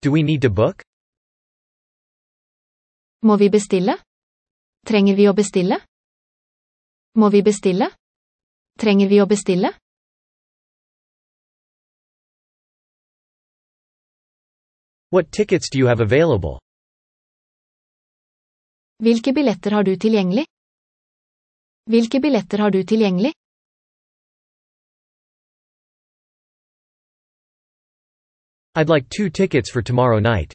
Do we need to book? Må vi bestille? Trenger vi å bestille? Må vi bestille? Trenger vi å bestille? What tickets do you have available? Hvilke billetter har du tilgjengelig? Hvilke billetter har du tilgjengelig? I'd like 2 tickets for tomorrow night.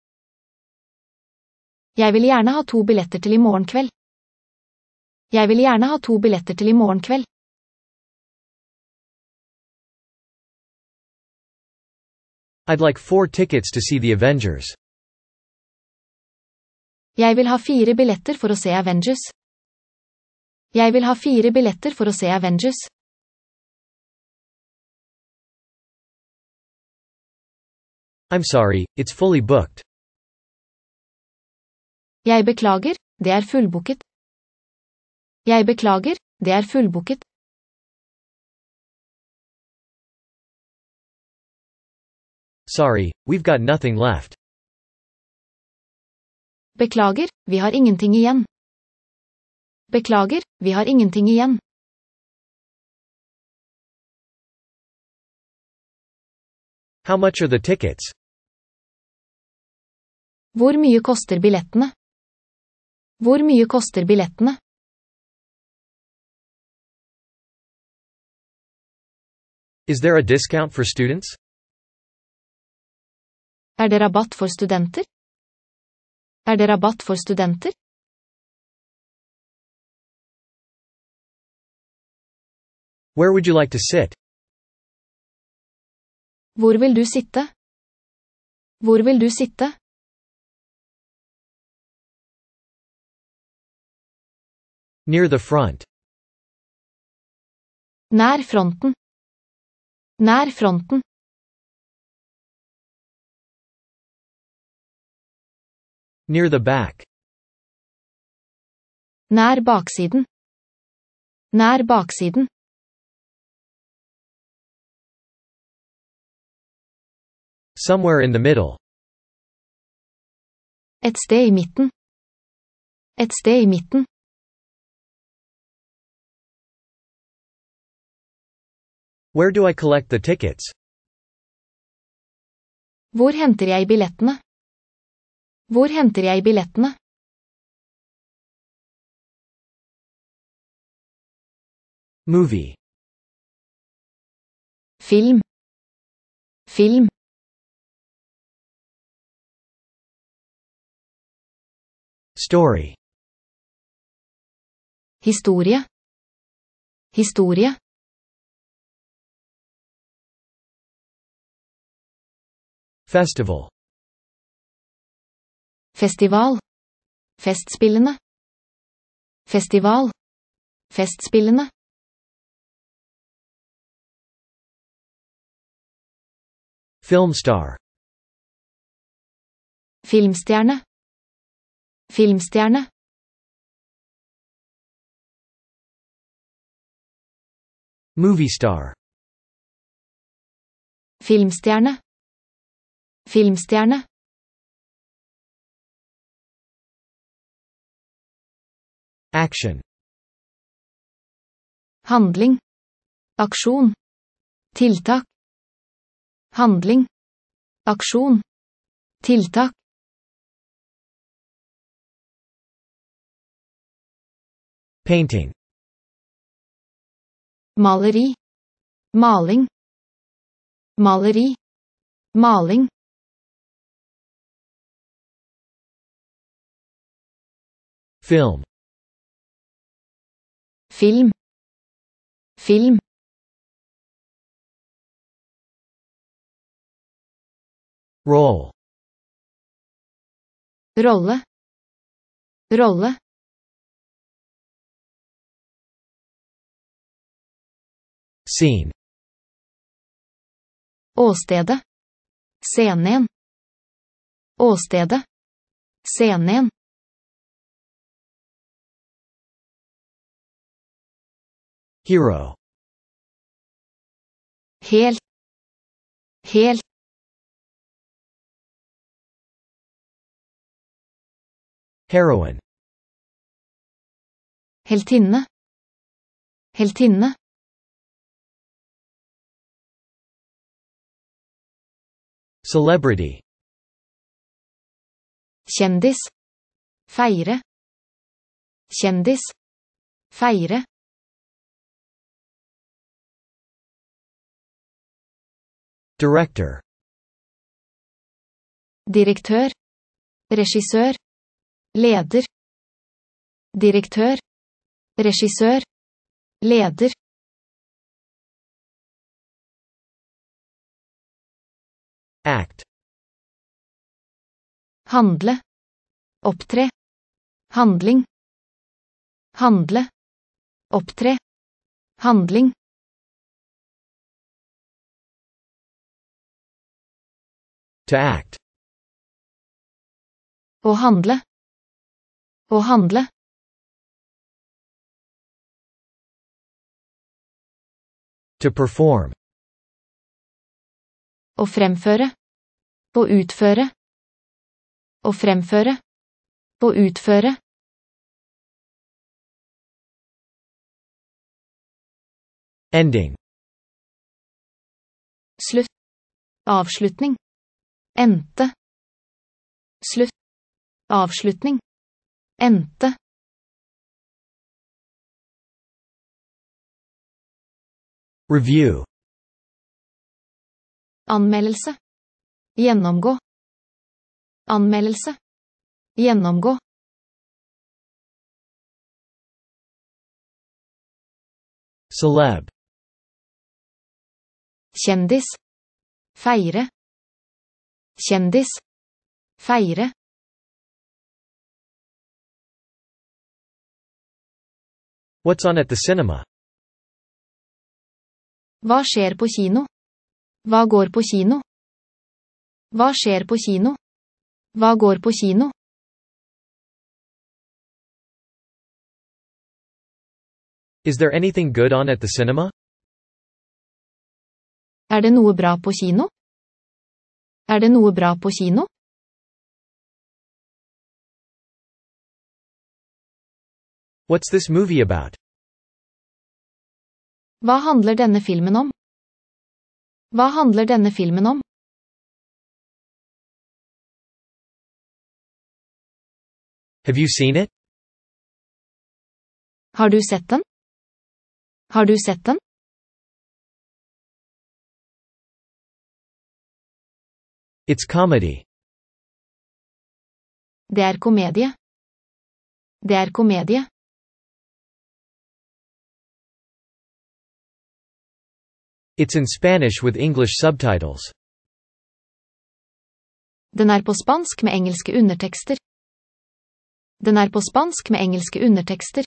Jeg vil gjerne ha 2 billetter til i morgen kveld. Jeg vil gjerne ha 2 billetter til i morgen kveld. I'd like 4 tickets to see the Avengers. Jeg vil ha 4 billetter for å se Avengers. Jeg vil ha 4 billetter for å se Avengers. I'm sorry, it's fully booked. Jeg beklager, det er fullbooket. Jeg beklager, det er fullbooket. Sorry, we've got nothing left. Beklager, vi har ingenting igjen. Beklager, vi har ingenting igjen. How much are the tickets? Hvor mye koster billettene? Hvor mye koster billettene? Is there a discount for students? Er det rabatt for studenter? Er det rabatt for studenter? Where would you like to sit? Hvor vil du sitte? Hvor vil du sitte? Near the front. Nær fronten. Nær fronten. Near the back. Nær baksiden. Nær baksiden. Somewhere in the middle. Et sted i midten. Et sted i midten. Where do I collect the tickets? Hvor henter jeg billettene? Hvor henter jeg billettene? Movie. Film. Film. Story. Historie. Historie. Festival. Festival. Festspillene. Festival. Festspillene. Film star. Filmstjerne. Filmstjerne. Movie star. Filmstjerne. Filmstjerne. Action. Handling. Aksjon. Tiltak. Handling. Aksjon. Tiltak. Painting. Maleri. Maling. Maleri. Maling. Film. Film. Film. Role. Rolle. Rolle. Scene. Åstedet. Scenen. Åstedet. Scenen. Hero. Helt. Helt. Heroine. Heltinne. Heltinne. Celebrity. Kjendis. Feire. Kjendis. Feire. Director. Direktør. Regissør. Leder. Direktør. Regissør. Leder. Act. Handle. Opptre. Handling. Handle. Opptre. Handling. To act. Å handle. Å handle. To perform. Å fremføre. Å utføre. Å fremføre. Å utføre. Ending. Slutt. Avslutning. Endte. Slutt. Avslutning. Endte. Review. Anmeldelse. Gjennomgå. Anmeldelse. Gjennomgå. Celeb. Kjendis. Feire. Kjendis. Feire. What's on at the cinema? Hva skjer på kino? Hva går på kino? Hva skjer på kino? Hva går på kino? Is there anything good on at the cinema? Er det noe bra på kino? Er det noe bra på kino? What's this movie about? Hva handler denne filmen om? Hva handler denne filmen om? Have you seen it? Har du sett den? Har du sett den? It's comedy. Det er komedie. Det er komedie. It's in Spanish with English subtitles. Den er på spansk med engelske undertekster. Den er på spansk med engelske undertekster.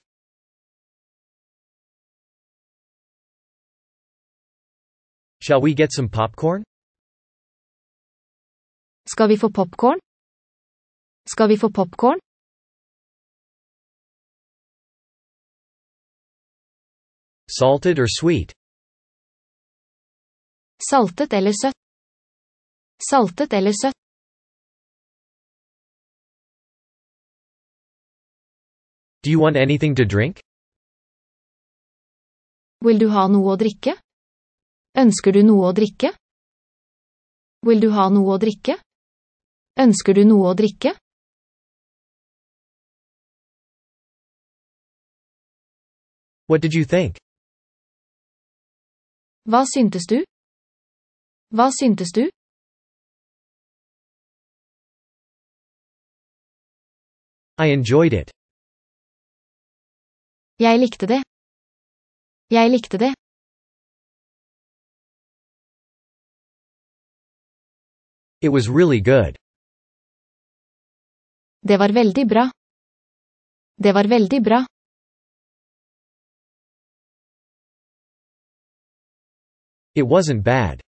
Shall we get some popcorn? Skal vi få popcorn? Skal vi få popcorn? Salted or sweet? Saltet eller søtt? Saltet eller søtt? Do you want anything to drink? Vil du ha noe å drikke? Ønsker du noe å drikke? Vil du ha noe å drikke? Ønsker du noe å drikke? What did you think? Hva syntes du? Hva syntes du? I enjoyed it. Jeg likte det. Jeg likte det. It was really good. Det var veldig bra. Det var veldig bra. It wasn't bad.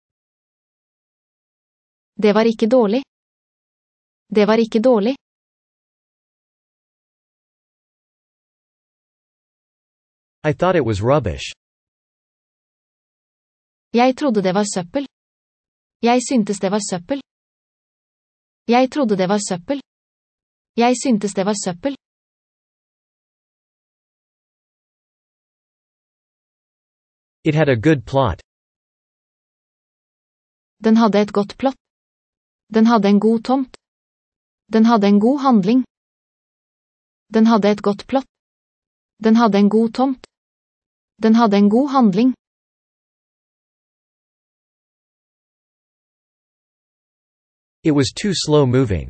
Det var ikke dårlig. Det var ikke dårlig. I thought it was rubbish. Jeg trodde det var søppel. Jeg syntes det var søppel. Jeg trodde det var søppel. Jeg syntes det var søppel. It had a good plot. Den hadde et godt plott. Den hadde en god tomt. Den hadde en god handling. Den hadde et godt plott. Den hadde en god tomt. Den hadde en god handling. It was too slow moving.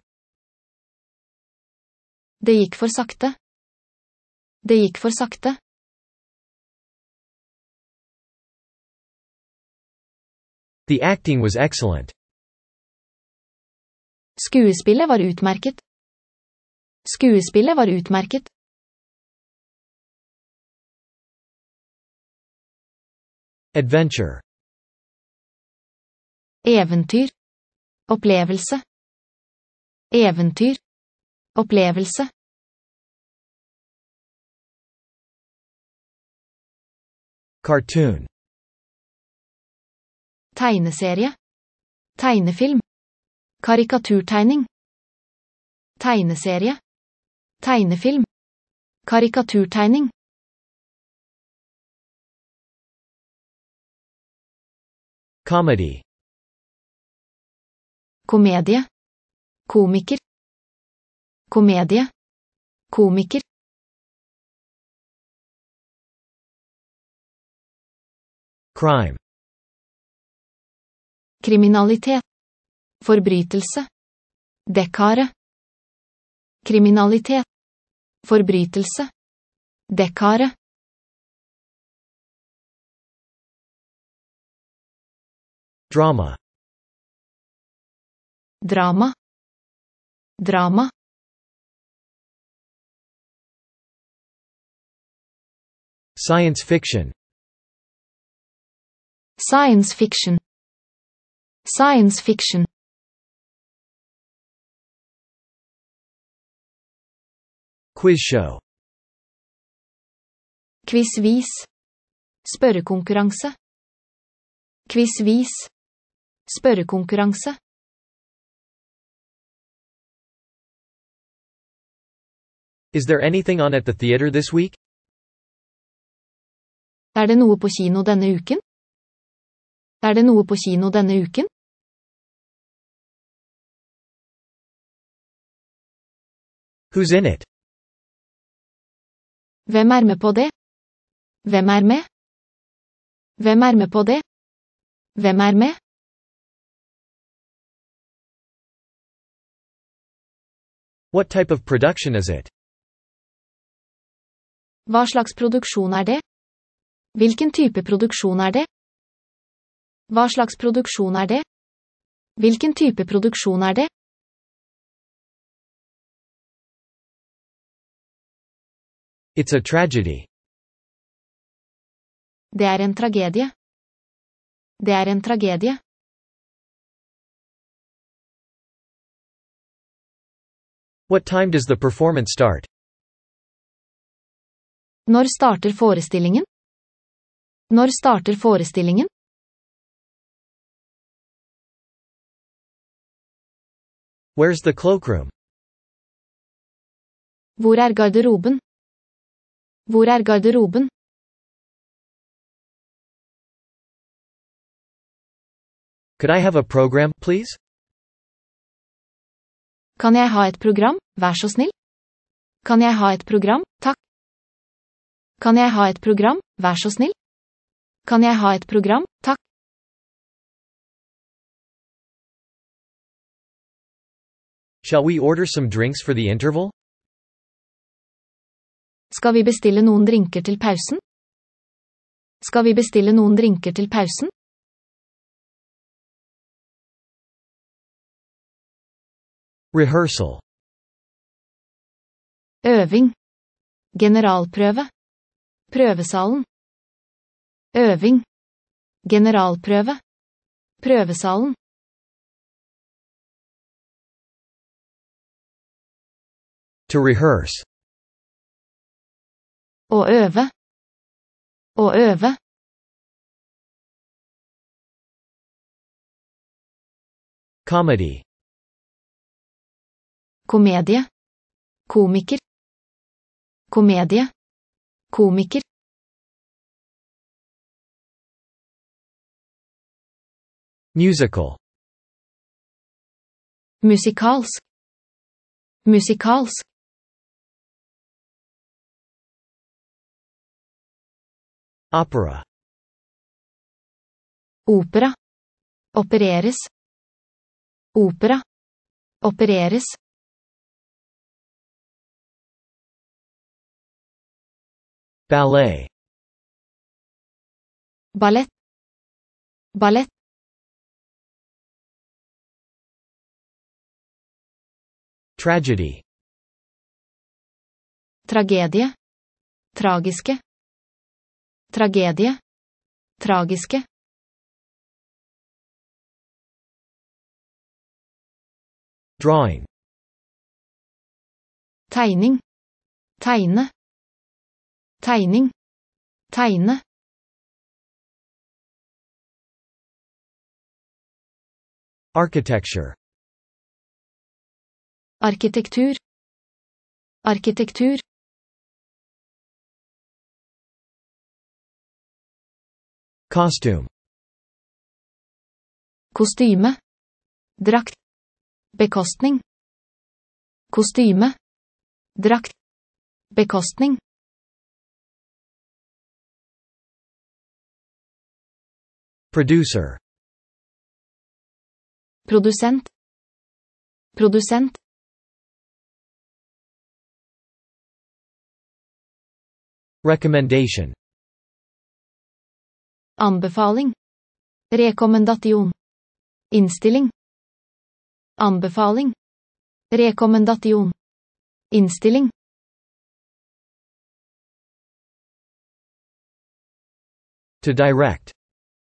Det gikk for sakte. Det gikk for sakte. The acting was excellent. Skuespillet var utmerket. Skuespillet var utmerket. Adventure. Eventyr. Opplevelse. Eventyr. Opplevelse. Cartoon. Tegneserie. Tegnefilm. Karikaturtegning. Tegneserie. Tegnefilm. Karikaturtegning. Comedy. Komedie. Komiker. Komedie. Komiker. Crime. Kriminalitet. Forbrytelse. Dekkare. Kriminalitet. Forbrytelse. Dekkare. Drama. Drama. Drama. Science fiction. Science fiction. Science fiction. Quiz show. Quizvis. Spørrekonkurranse. Quizvis. Spørrekonkurranse. Is there anything on at the theater this week? Det noe på kino denne uken? Det noe på kino denne uken? Who's in it? Hvem med på det? Hvem med? Hvem med på det? Hvem med? What type of production is it? Hva slags produksjon det? Hvilken type produksjon det? Hva slags produksjon det? Hvilken type produksjon det? It's a tragedy. Det en tragedie. Det en tragedie. What time does the performance start? Når starter forestillingen? Når starter forestillingen? Where's the cloakroom? Hvor garderoben? Hvor garderoben? Could I have a program, please? Kan jeg ha et program, vær så snill? Kan jeg ha et program, takk? Kan jeg ha et program, vær så snill? Kan jeg ha et program, takk? Shall we order some drinks for the interval? Skal vi bestille noen drinker til pausen? Skal vi bestille noen drinker til pausen? Rehearsal. Øving. Generalprøve. Prøvesalen. Øving. Generalprøve. Prøvesalen. To rehearse. Å øve. Å øve. Comedy. Komedie. Komiker. Komedie. Komiker. Musical. Musikalsk. Musikalsk. Opera. Opera. Opereres. Opera. Opereres. Ballet. Ballett. Ballett. Tragedy. Tragedie. Tragiske. Tragedie. Tragiske. Drawing. Tegning. Tegne. Tegning. Tegne. Architecture. Arkitektur. Arkitektur. Costume. Kostyme. Drakt. Bekostning. Kostyme. Drakt. Bekostning. Producer. Produsent. Produsent. Recommendation. Anbefaling. Rekommendation. Innstilling. Anbefaling. Rekommendation. Innstilling. To direct.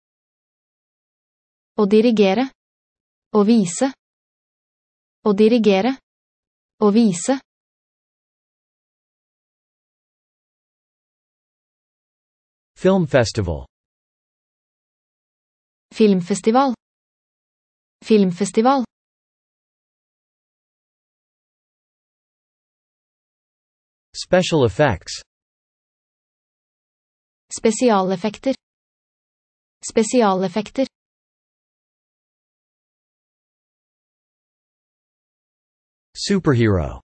Å dirigere. Å vise. Å dirigere. Å vise. Film festival. Filmfestival. Filmfestival. Special effects. Spesialeffekter. Spesialeffekter. Superhero.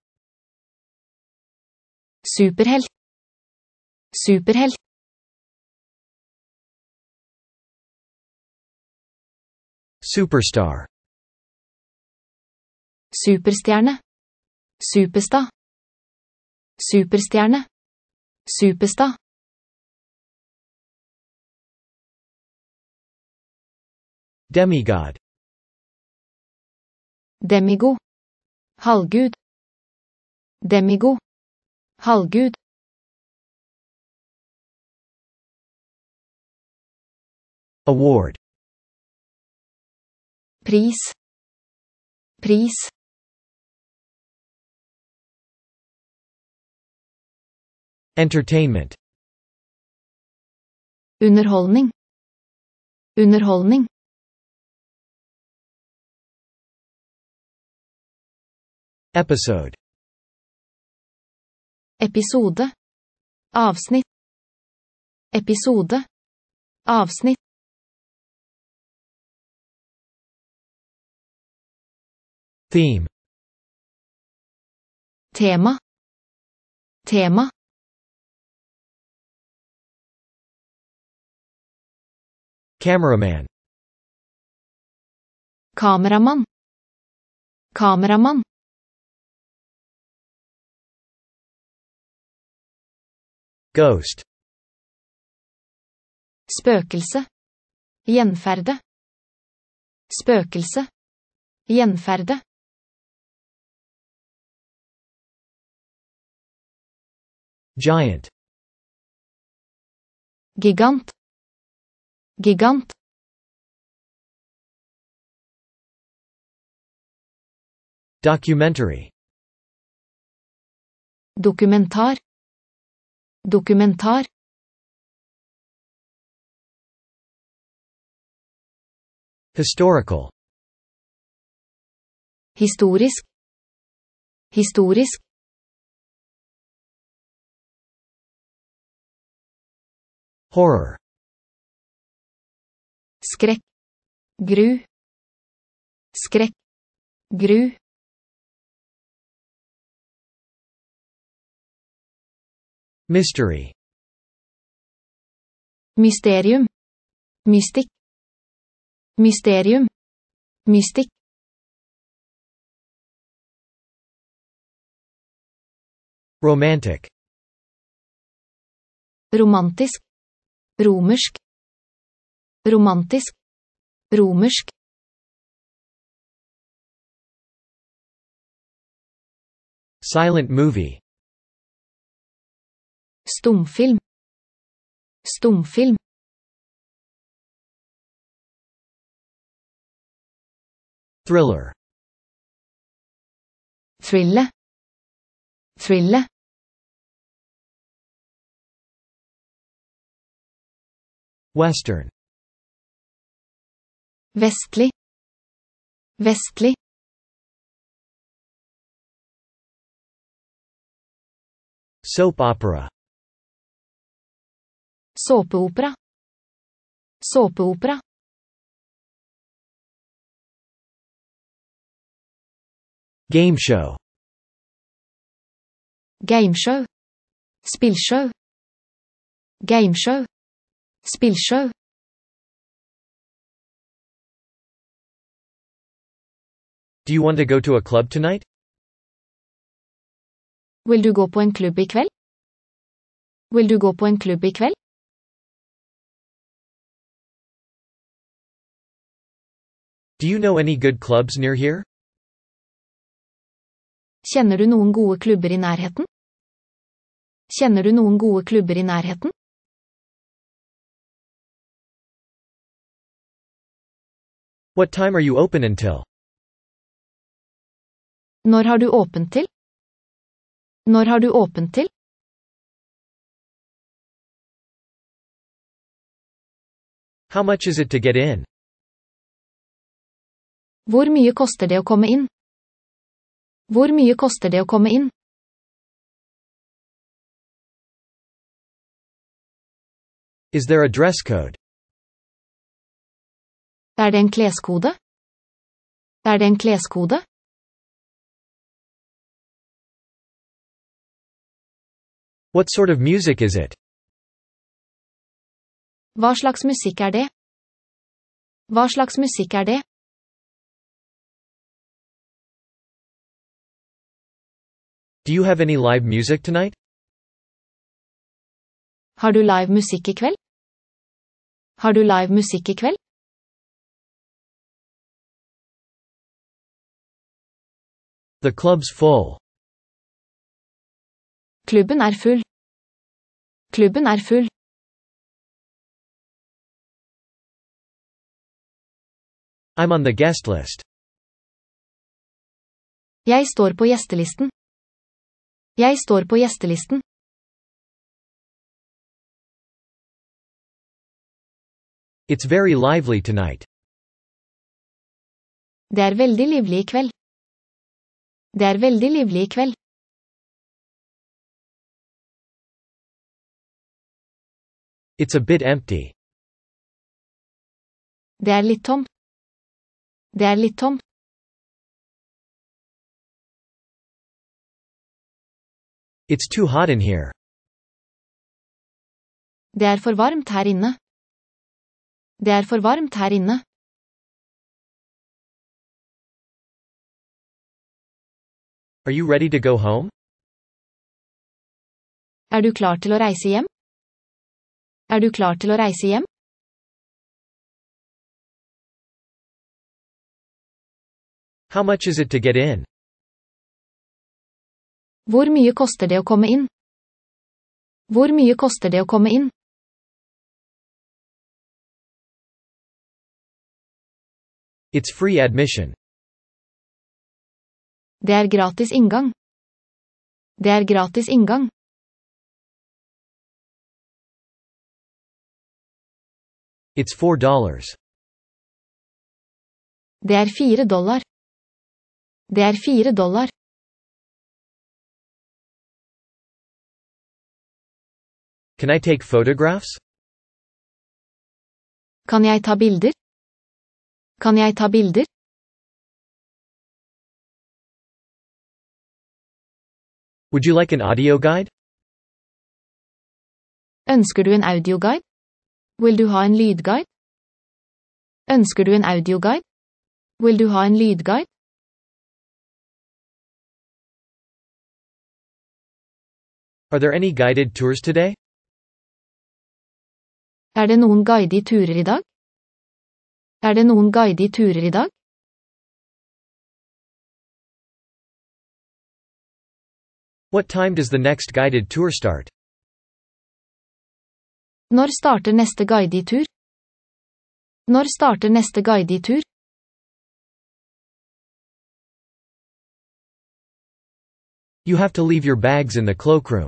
Superhelt. Superhelt. Superstar. Superstjerne. Superstar. Superstjerne. Superstar. Demigod. Demigod. Halvgud. Demigod. Halvgud. Award. Pris. Pris. Entertainment. Underholdning. Underholdning. Episode. Episode. Avsnitt. Episode. Avsnitt. Theme. Tema. Tema. Cameraman. Kameramann. Kameramann. Ghost. Spøkelse. Gjenferde. Spøkelse. Gjenferde. Giant. Gigant. Gigant. Documentary. Dokumentar. Dokumentar. Historical. Historisk. Historisk. Horror. Skrekk. Gru. Skrekk. Gru. Mystery. Mysterium. Mystikk. Mysterium. Mystikk. Romantic. Romantisk. Romersk. Romantisk. Romersk. Silent movie. Stumfilm. Stumfilm. Thriller. Thrille. Thrille. Western. Vestlig. Vestlig. Soap opera. Såpeopera. Såpeopera. Game show. Gameshow. Spillshow. Gameshow. Spillshow. Do you want to go to a club tonight? Vil du gå på en klubb i kveld? Vil du gå på en klubb i kveld? Do you know any good clubs near here? Kjenner du noen gode klubber i nærheten? Kjenner du noen gode klubber i nærheten? What time are you open until? Når har du åpent til? Når har du åpent til? How much is it to get in? Hvor mye koster det å komme inn? Hvor mye koster det å komme inn? Is there a dress code? Er det en kleskode? Er det en kleskode? What sort of music is it? Hva slags musikk er det? Hva slags musikk er det? Do you have any live music tonight? Har du live musikk i kveld? Har du live musikk i kveld? The club's full. Klubben er full. Klubben er full. I'm on the guest list. Jeg står på gjestelisten. Jeg står på gjestelisten. It's very lively tonight. Det er veldig livlig i kveld. Det er veldig livlig i kveld. It's a bit empty. Det er litt tomt. Det er litt tomt. It's too hot in here. Det er for varmt her inne. Det er for varmt her inne. Are you ready to go home? Er du klar til å reise hjem? Er du klar til å reise hjem? How much is it to get in? Hvor mye koster det å komme inn? Hvor mye koster det å komme inn? It's free admission. Det er gratis inngang. Det er gratis inngang. It's $4. Det er $4. Det er $4. Can I take photographs? Kan jeg ta bilder? Kan jeg ta bilder? Would you like an audio guide? Ønsker du en audioguide? Vil du ha en lydguide? Ønsker du en audioguide? Vil du ha en lydguide? Are there any guided tours today? Er det noen guidede turer i dag? Er det noen guidede turer i dag? What time does the next guided tour start? Når starter neste guidede tur? Når starter neste guidede tur? You have to leave your bags in the cloakroom.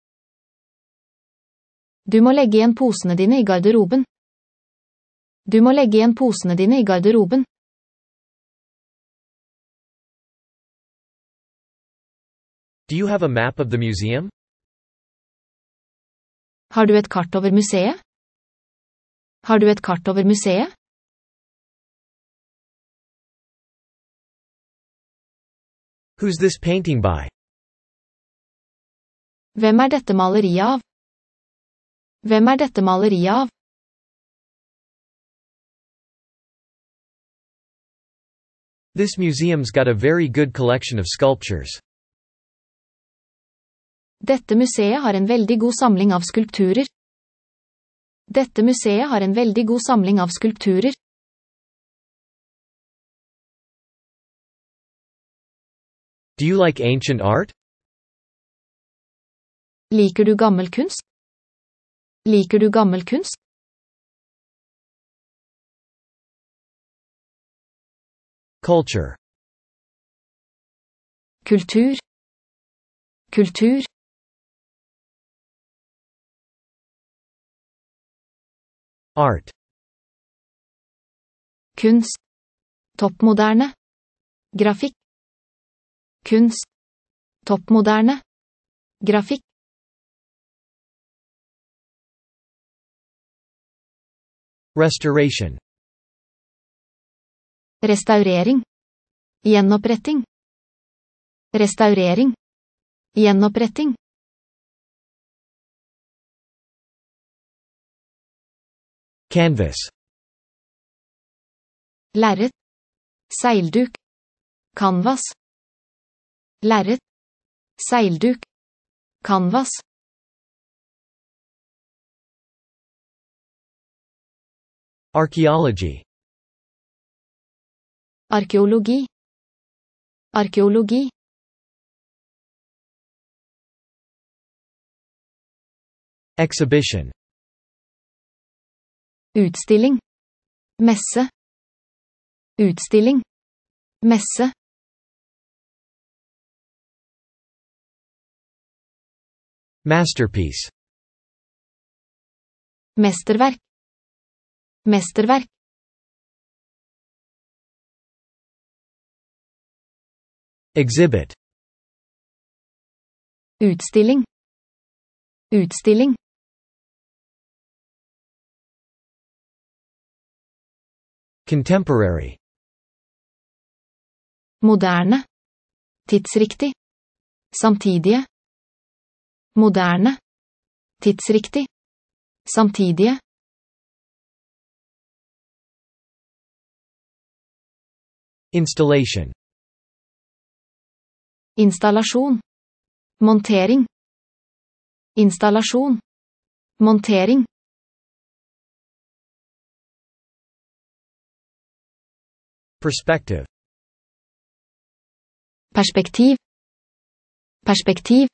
Du må legge igjen posene dine i garderoben. Du må legge igjen posene dine i garderoben. Do you have a map of the museum? Har du et kart over museet? Har du et kart over museet? Who's this painting by? Hvem er dette maleriet av? Hvem er dette maleriet av? This museum's got a very good collection of sculptures. Dette museet har en veldig god samling av skulpturer. Dette museet har en veldig god samling av skulpturer. Do you like ancient art? Liker du gammel kunst? Liker du gammel kunst? Culture. Kultur. Kultur. Art. Kunst. Toppmoderne. Grafikk. Kunst. Toppmoderne. Grafikk. Restoration. Restaurering. Gjenoppretting. Restaurering. Gjenoppretting. Canvas. Lerret. Seilduk. Canvas. Lerret. Seilduk. Canvas. Archaeology. Arkeologi. Arkeologi. Exhibition. Utstilling. Messe. Utstilling. Messe. Masterpiece. Mesterverk. Mesterverk. Exhibit. Utstilling. Utstilling. Contemporary. Moderne. Tidsriktig. Samtidige. Moderne. Tidsriktig. Samtidige. Installation. Installasjon. Montering. Installasjon. Montering. Perspective. Perspektiv. Perspektiv.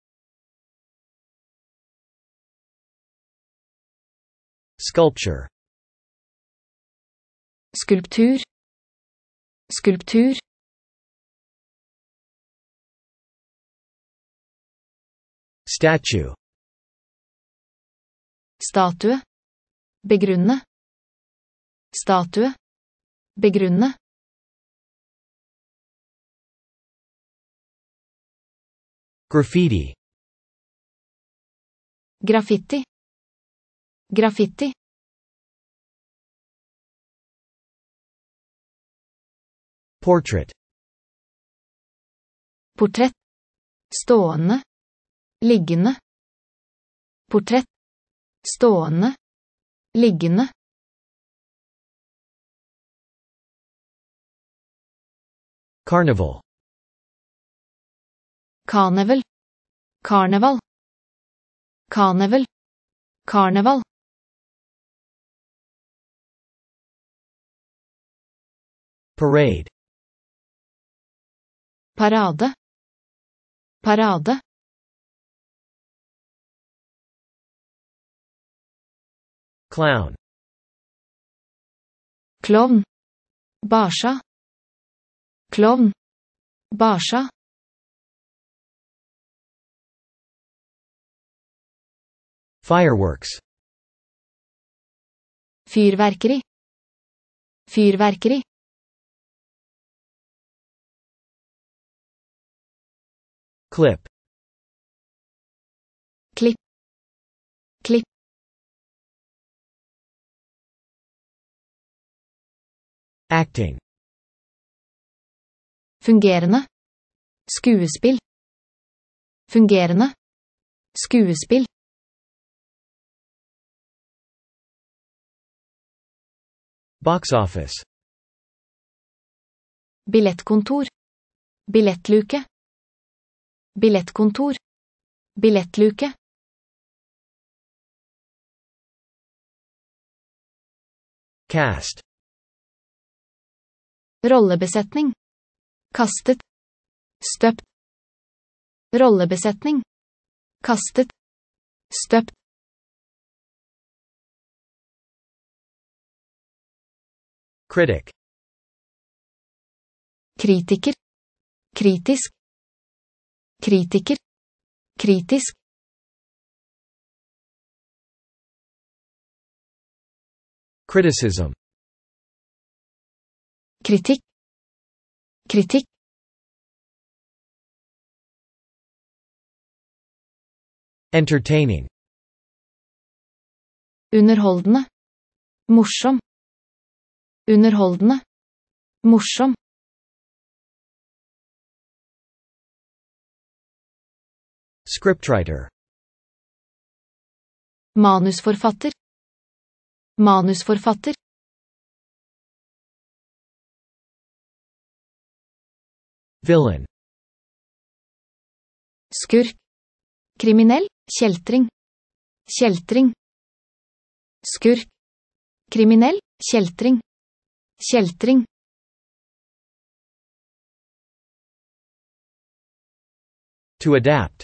Sculpture. Skulptur. Skulptur. Statue. Statue. Begrunne. Statue. Begrunne. Graffiti. Graffiti. Graffiti. Portrait. Portrett. Stående. Liggende. Portrett. Stående. Liggende. Carnival. Karneval. Karneval. Karneval. Karneval. Parade. Parade. Parade. Clown. Klovn. Barsa. Klovn. Barsa. Fireworks. Fyrverkeri. Fyrverkeri. Clip. Klipp. Klipp. Acting. Fungerende. Skuespill. Fungerende. Skuespill. Box office. Billettkontor. Billettluke. Billettkontor. Billettluke. Cast. Rollebesetning. Kastet. Støpt. Rollebesetning. Kastet. Støpt. Critic. Kritiker. Kritisk. Kritiker. Kritisk. Criticism. Kritikk. Kritikk. Entertaining. Underholdende. Morsom. Underholdende. Morsom. Scriptwriter. Manusforfatter. Manusforfatter. Villain. Skurk. Kriminell. Kjeltring. Kjeltring. Skurk. Kriminell. Kjeltring. Kjeltring. To adapt.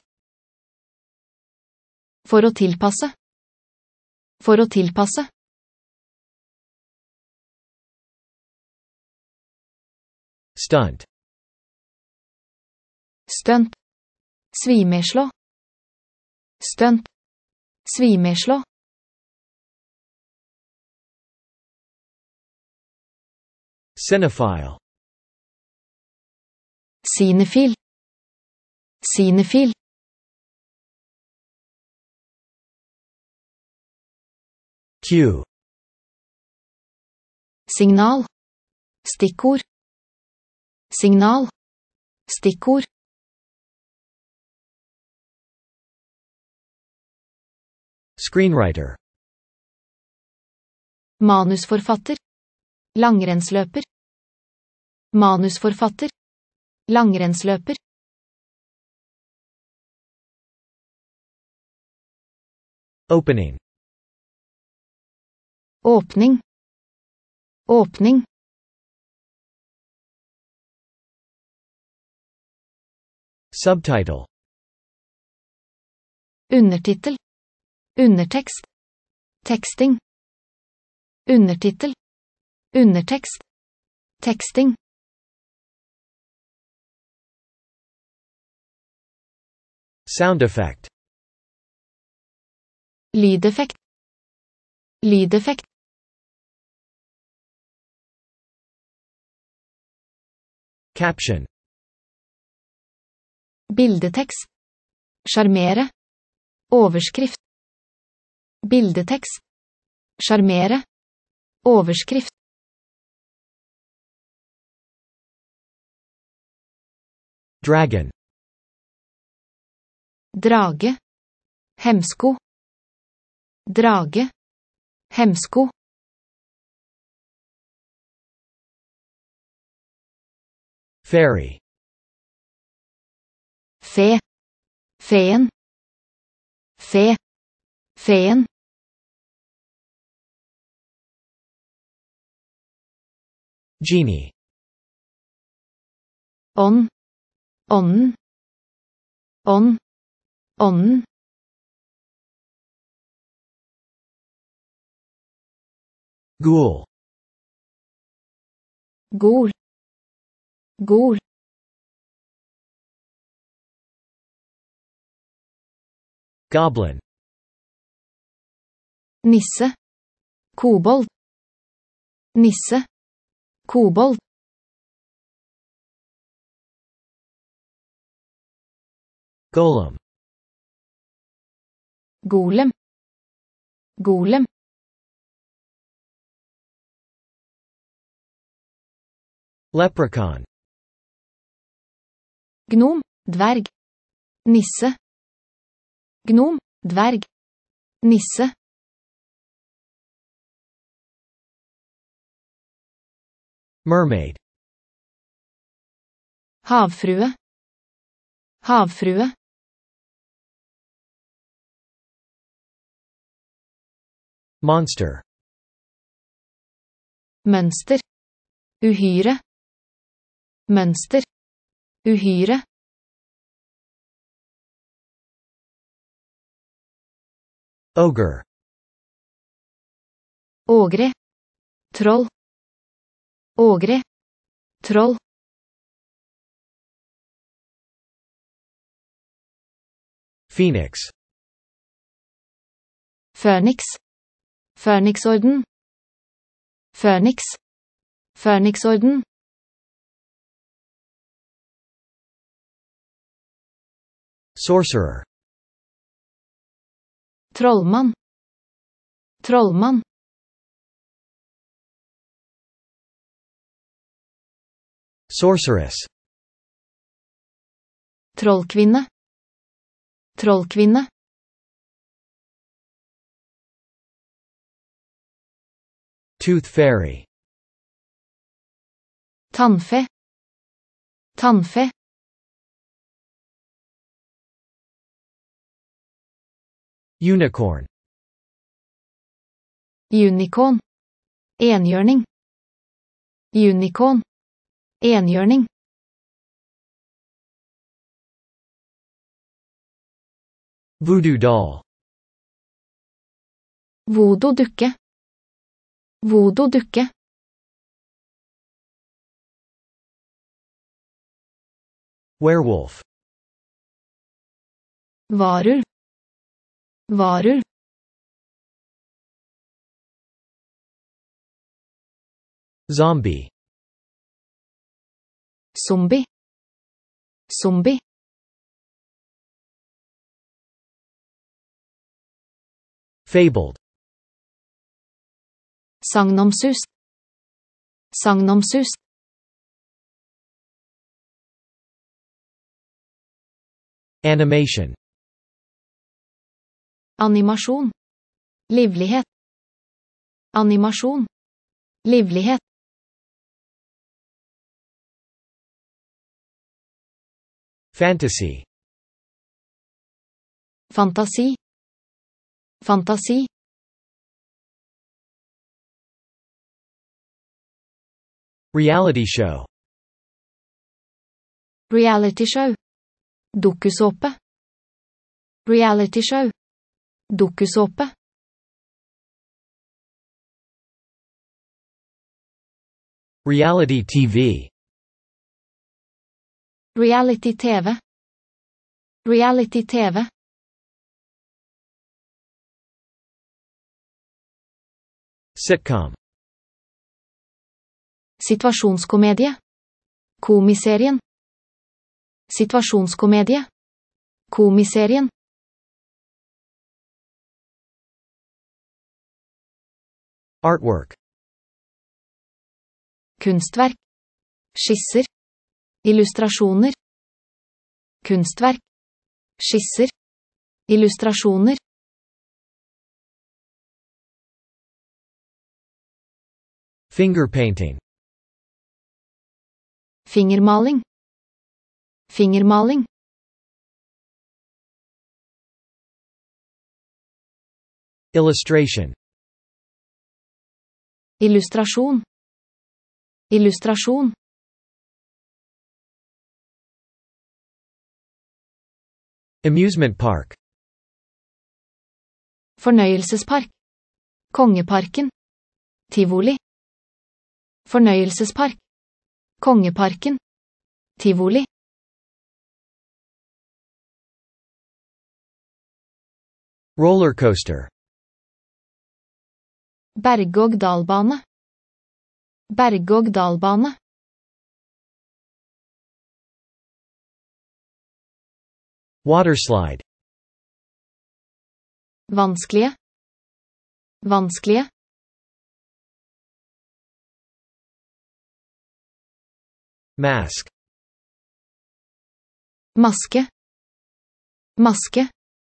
For å tilpasse. For å tilpasse. Stunt. Stunt. Svimeslå. Stunt. Svimeslå. Cinephile. Cinefil. Cinefil. Cue. Signal. Stikkord. Signal. Stikkord. Screenwriter. Manusforfatter. Langrennsløper. Manusforfatter. Langrennsløper. Opening. Åpning. Åpning. Subtitle. Undertittel. Undertekst. Teksting. Undertittel. Undertekst. Teksting. Sound effect. Lydeffekt. Lydeffekt. Caption. Bildetekst. Sjarmere. Overskrift. Bildetekst. Sjarmere. Overskrift. Dragon. Drage. Hemsko. Drage. Hemsko. Fairy. Fe. Feen. Fe. Feen. Genie. Ånd. Ånden. Ånd. Ånden. Ghoul. Gol. Gol. Goblin. Nisse. Kobold. Nisse. Kobold. Golem. Golem. Golem. Leprechaun. Gnom. Dverg. Nisse. Gnom. Dverg. Nisse. Mermaid. Havfrue. Havfrue. Monster. Mønster. Uhyre. Mønster. Uhyre. Ogre. Ågre. Troll. Ågre. Troll. Phoenix. Føniks. Føniksorden. Føniks. Føniksorden. Sorcerer. Trollmann. Trollmann. Sorceress. Trollkvinne. Trollkvinne. Tooth fairy. Tannfe. Tannfe. Unicorn. Unicorn. Enhjørning. Unicorn. Enhjørning. Voodoo doll. Voodoo-dukke. Voodoo-dukke. Werewolf. Varulv. Varulv. Zombie. Zombie. Zombie. Fabled. Sagnomsust. Sagnomsust. Animation. Animasjon. Livlighet. Animasjon. Livlighet. Fantasy. Fantasi. Fantasi. Reality show. Reality show. Dokusåpe. Reality show. Dokusåpe. Reality TV. Reality TV. Reality TV. Sitcom. Situasjonskomedie. Komiserien. Situasjonskomedie. Komiserien. Artwork. Kunstverk. Skisser. Illustrasjoner. kunstverk, skisser, illustrasjoner, Finger painting. fingermaling, fingermaling, Illustration. illustrasjon, illustrasjon, Amusement park. fornøyelsespark, kongeparken, tivoli, fornøyelsespark, kongeparken, tivoli, Rollercoaster. berg-og-dal-bane, berg-og-dal-bane, Waterslide. vanskelige, vanskelige, Mask. maske, maske,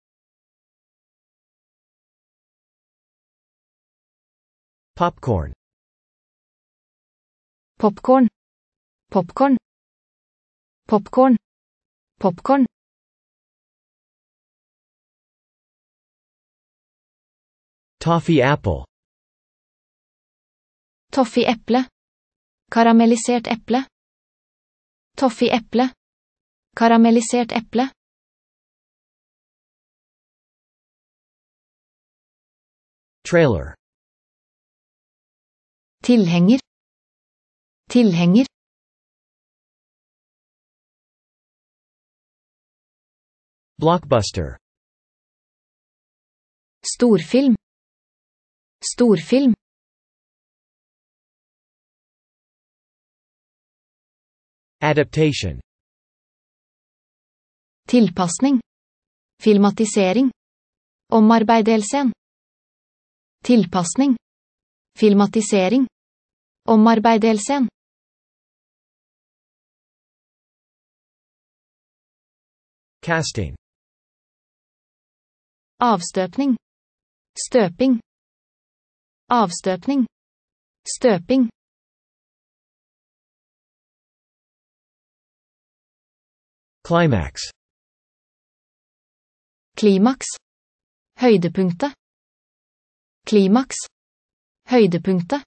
Popcorn. popcorn, popcorn, popcorn, popcorn, Toffee apple. toffee eple, karamellisert eple, toffee eple, karamellisert eple, Trailer. tilhenger, tilhenger, Blockbuster. storfilm, storfilm, Adaptation. tilpassning, filmatisering, omarbeidelsen, tilpassning, filmatisering, omarbeidelsen, Casting. avstøpning, støping, avstøpning, støping, Climax. klimaks, høydepunktet, klimaks, høydepunktet,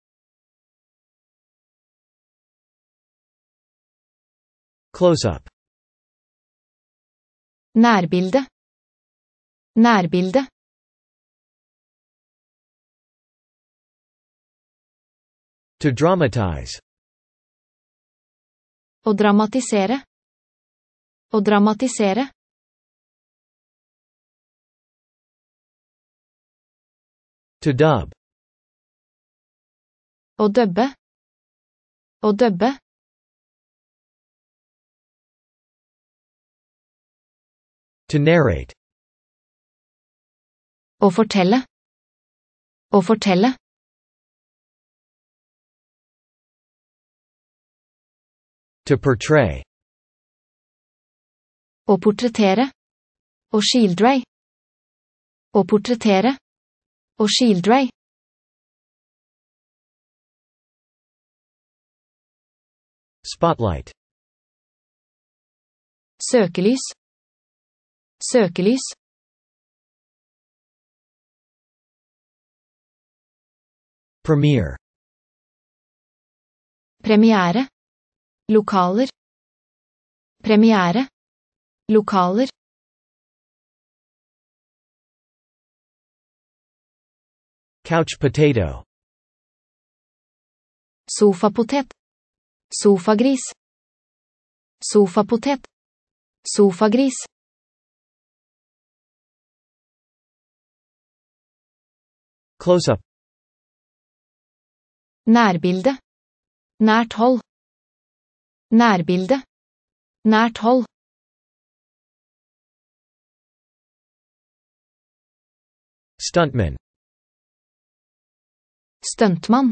Close-up. nærbilde, nærbilde, To dramatize. å dramatisere, å dramatisere, To dub. å dubbe, å dubbe, To narrate. å fortelle, å fortelle, To portray. å portrettere, å skildre, å portrettere, å skildre, Spotlight. søkelys, søkelys, Premiere. premiere, lokaler, premiere, lokaler, Couch potato. sofapotet, sofagris, sofapotet, sofagris, Close-up. nærbilde, nært hold, nærbilde, nært hold, Stuntman. stuntmann,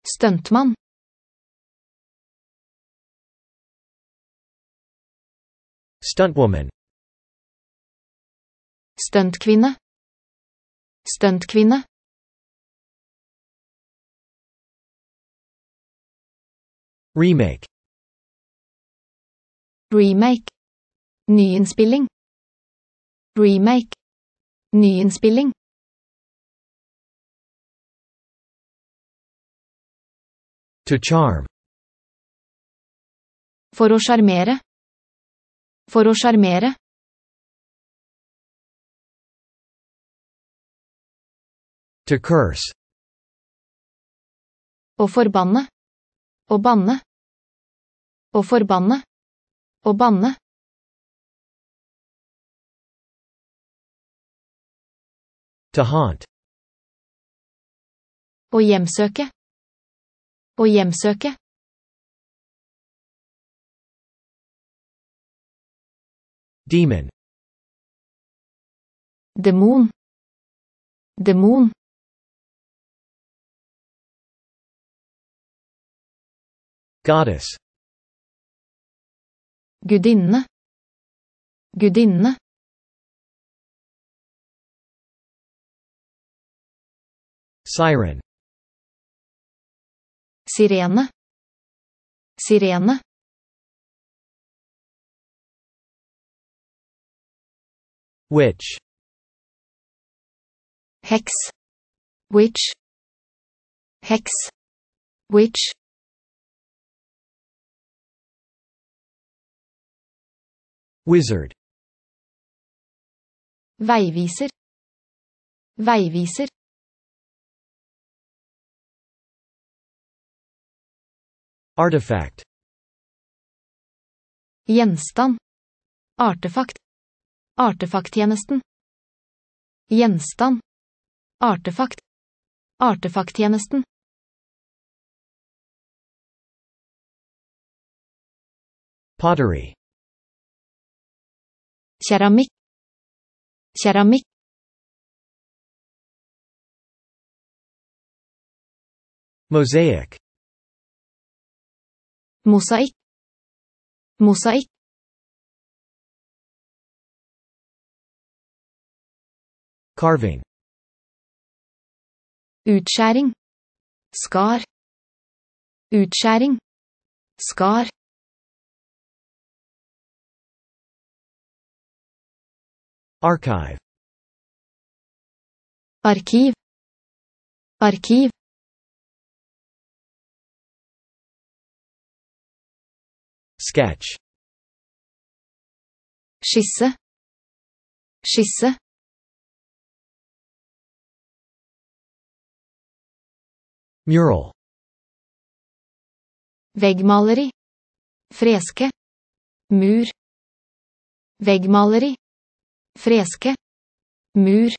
stuntmann, Stuntwoman. Stuntkvinne. Stuntkvinne. Remake. Remake. Nyinnspilling. Remake. Nyinnspilling. To charm. For å sjarmere. For å sjarmere. To curse. Å forbanne. Å banne. Å forbanne. Å banne. To haunt. Å hjemsøke. Å hjemsøke. Demon. Demon. Demon. Goddess. Gudinne. Gudinne. Siren. Sirene. Sirene. Witch. Heks. Witch. Heks. Witch. Wizard. Veiviser. Veiviser. Artifact. Gjenstand. Artefakt. Artefakttjenesten. Gjenstand. Artefakt. Artefakttjenesten. Pottery. Keramikk. Keramikk. Mosaic. Mosaikk. Mosaikk. Carving. Utskjæring. Skar. Utskjæring. Skar. Archive. Arkiv. Arkiv. Sketch. Skisse. Skisse. Mural. Veggmaleri. Freske. Mur. Veggmaleri. Freske. Mur.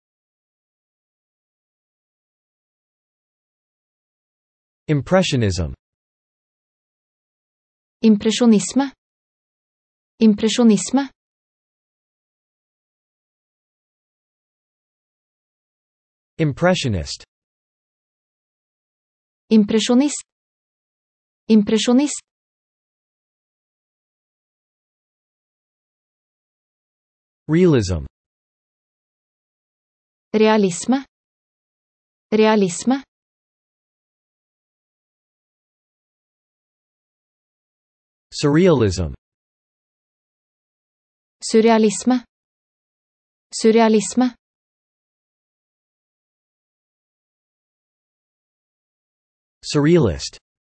Impressionism. Impresjonisme. Impresjonisme. Impressionist. Impresjonist. Impresjonist. Realism. Realisme. Realisme. Surrealism. Surrealisme. Surrealisme. Surrealist.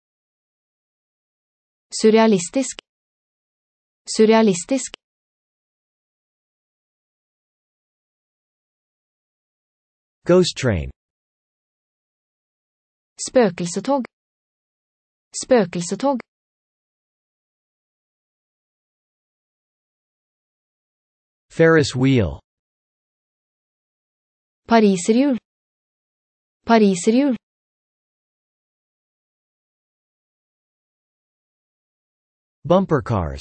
Surrealistisk. Surrealistisk. Ghost train. Spøkelsetog. Spøkelsetog. Ferris wheel. Pariserhjul. Pariserhjul. Bumper cars.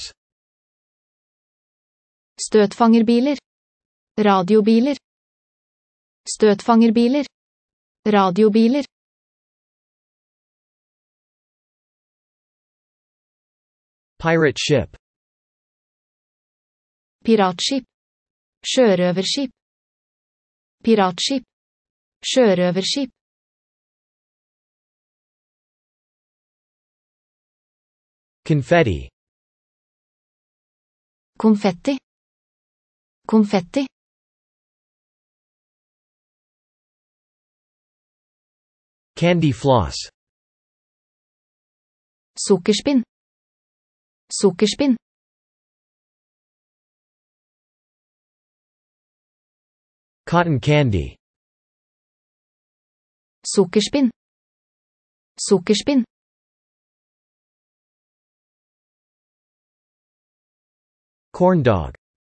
Støtfangerbiler. Radiobiler. Støtfangerbiler. Radiobiler. Pirate ship. Piratskip. Sjørøverskip. Piratskip. Sjørøverskip. Confetti. Konfetti. Konfetti. Candy floss. Sukkerspinn. Sukkerspinn. Cotton candy. Sukkerspinn. Sukkerspinn. Corn dog.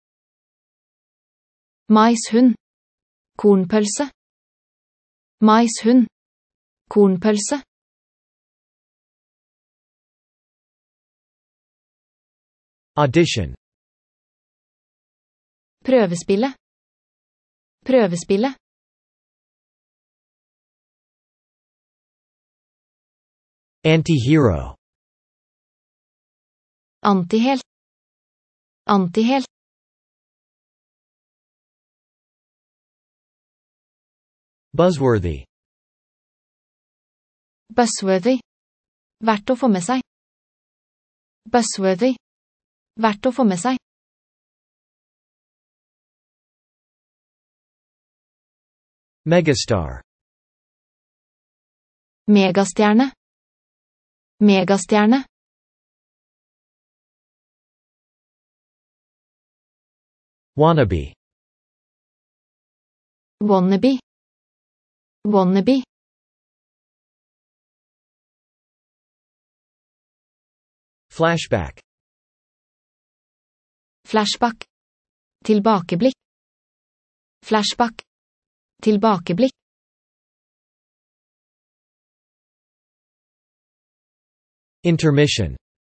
Maishund. Kornpølse. Maishund. Kornpølse. Audition. Prøvespille. Prøvespille. Anti-hero. Antihelt. Antihelt. Buzzworthy. Buzzworthy. Verdt å få med seg. Buzzworthy. Verdt å få med seg. Megastar. Megastjerne. Megastjerne. Wannabe. Wannabe. Wannabe. Flashback. Flashback. Tilbakeblikk. Flashback. Tilbakeblikk. Intermission.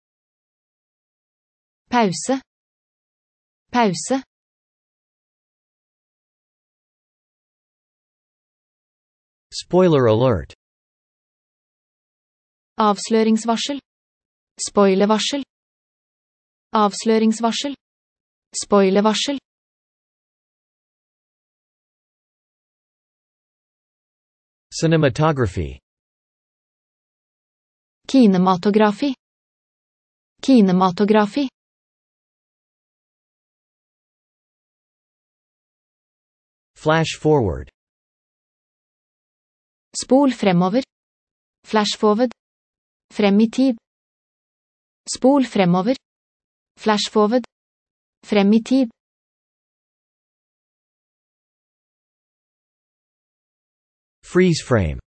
Pause. Pause. Spoiler alert. Avsløringsvarsel. Spoilervarsel. Avsløringsvarsel. Spoilervarsel. Cinematography. Kinematografi. Kinematografi. Flash forward. Spol fremover. Flash forward. Frem i tid. Spol fremover. Flash forward. Frem i tid. Freeze frame.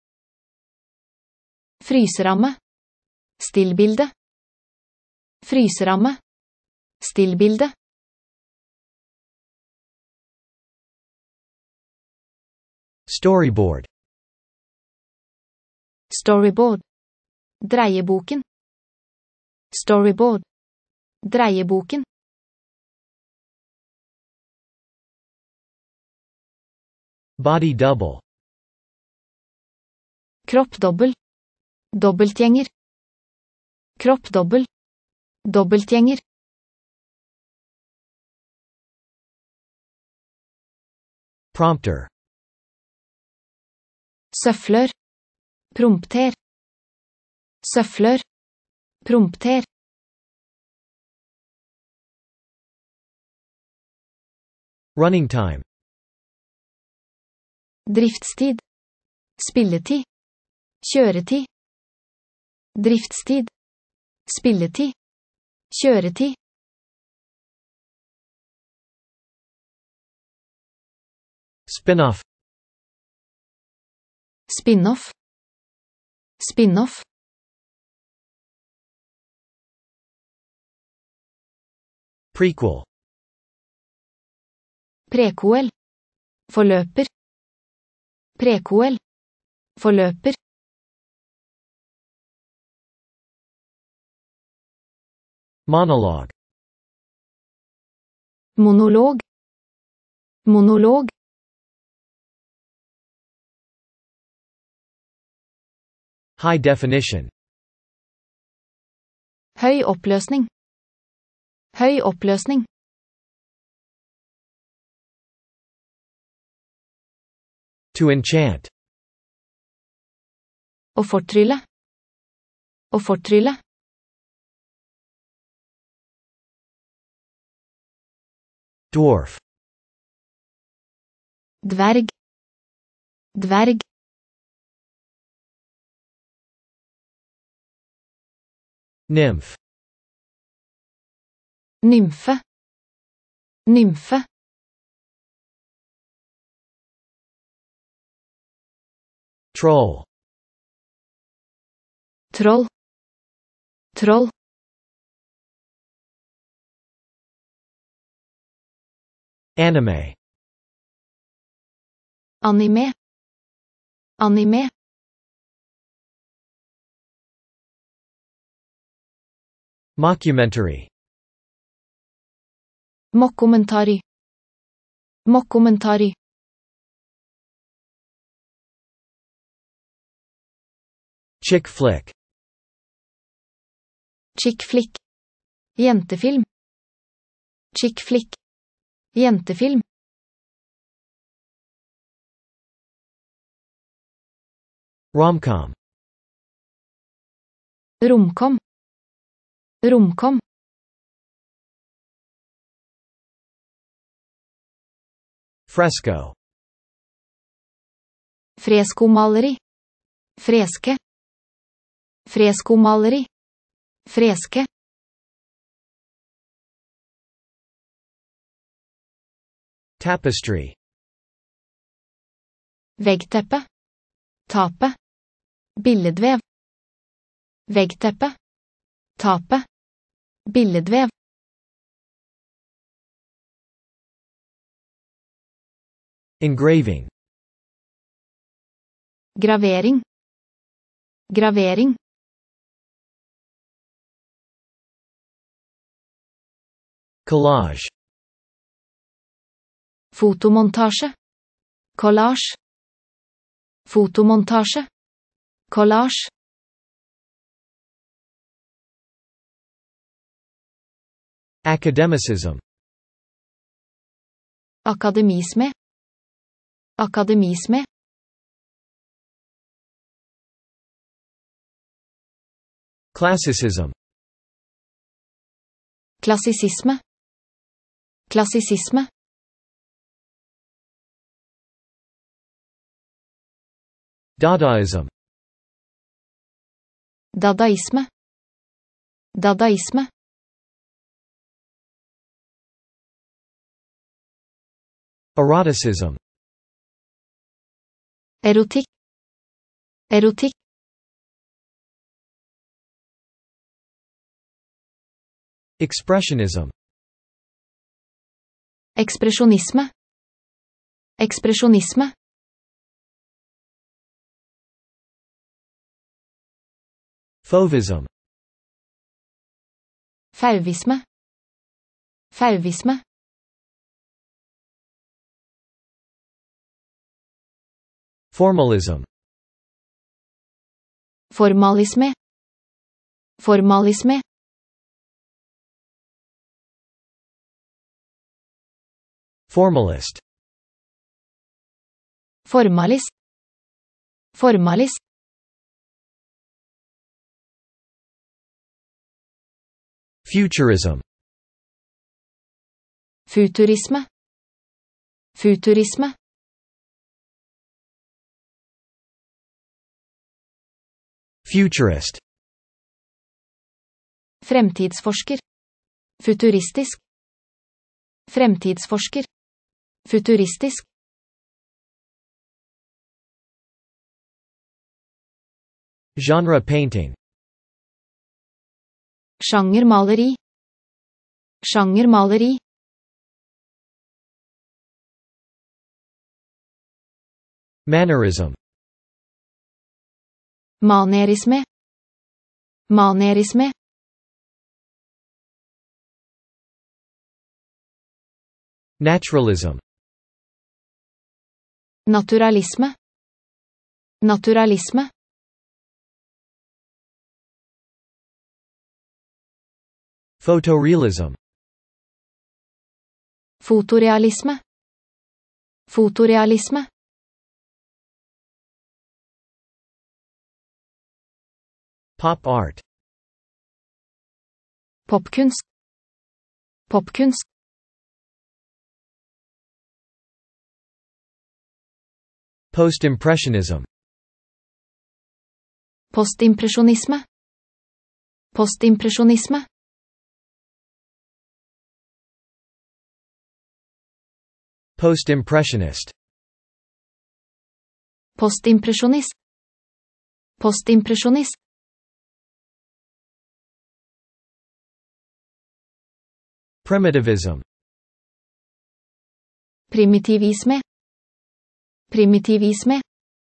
Fryseramme. Stillbilde. Fryseramme. Stillbilde. Storyboard. Storyboard. Dreieboken. Storyboard. Dreieboken. Body double. Kroppdobbel. Dobbeltgjenger. Kroppdobbel. Dobbeltgjenger. Prompter. Søflør. Prompter. Søflør. Prompter. Running time. Driftstid. Spilletid. Kjøretid. Driftstid. Spilletid. Kjøretid. Spin-off. Spin-off. Spin-off. Prequel. Prequel. Forløper. Prequel. Forløper. Monologue. Monolog. Monolog. High definition. Høy oppløsning. Høy oppløsning. To enchant. Å fortrylle. Å fortrylle. Dwarf. Dverg. Dverg. Nymph. Nymfe. Nymfe. Troll. Troll. Troll. Anime. Anime. Anime. Mockumentary. Mockumentary. Mockumentary. Chick flick. Chick flick. Jentefilm. Chick flick. Jentefilm. Romcom. Romcom. Romcom. Fresco. Freskomaleri. Freske. Freskomaleri. Freske. Tapestry. Veggteppe. Tape. Billedvev. Veggteppe. Tape. Billedvev. Engraving. Gravering. Gravering. Collage. Fotomontasje. Collage. Fotomontasje. Collage. Academicism. Akademisme. Akademisme. Classicism. Klassisisme. Klassisisme. Dadaism. Dadaisme. Dadaisme. Eroticism. Erotikk. Erotikk. Expressionism. Ekspresjonisme. Ekspresjonisme. Fauvism. Fauvisme. Fauvisme. Formalism. Formalisme. Formalisme. Formalist. Formalist. Formalist. Futurism. Futurisme. Futurisme. Futurist. Fremtidsforsker. Futuristisk. Fremtidsforsker. Futuristisk. Genre painting. Sjangermaleri. Sjangermaleri. Mannerism. Manerisme. Manerisme. Naturalism. Naturalisme. Naturalisme. Photorealism. Fotorealisme. Fotorealisme. Pop art. Popkunst. Popkunst. Post-impressionism. Postimpresjonisme. Postimpresjonisme. Post-impressionist. Postimpresjonist. Postimpresjonist. Primitivism. Primitivisme. Primitivisme.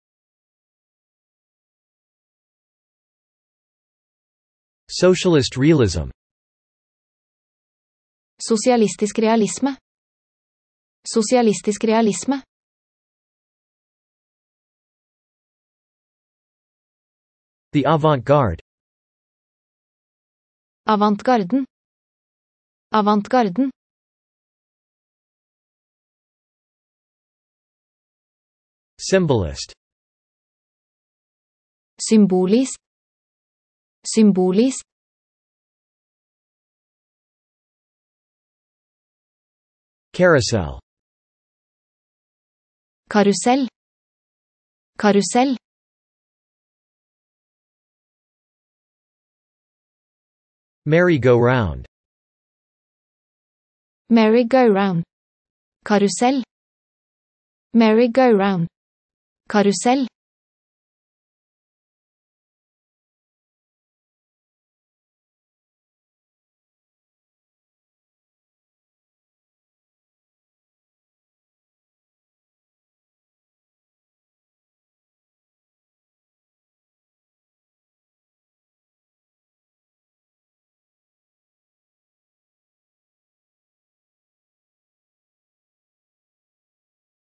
Socialist realism. Sosialistisk realisme. Sosialistisk realisme. The avant-garde. Avantgarden. Avantgarden. Symbolist. Symbolist. Symbolist. Carousel. Karusell. Karusell. Merry-go-round. Merry-go-round. Karusell. Merry-go-round. Karusell.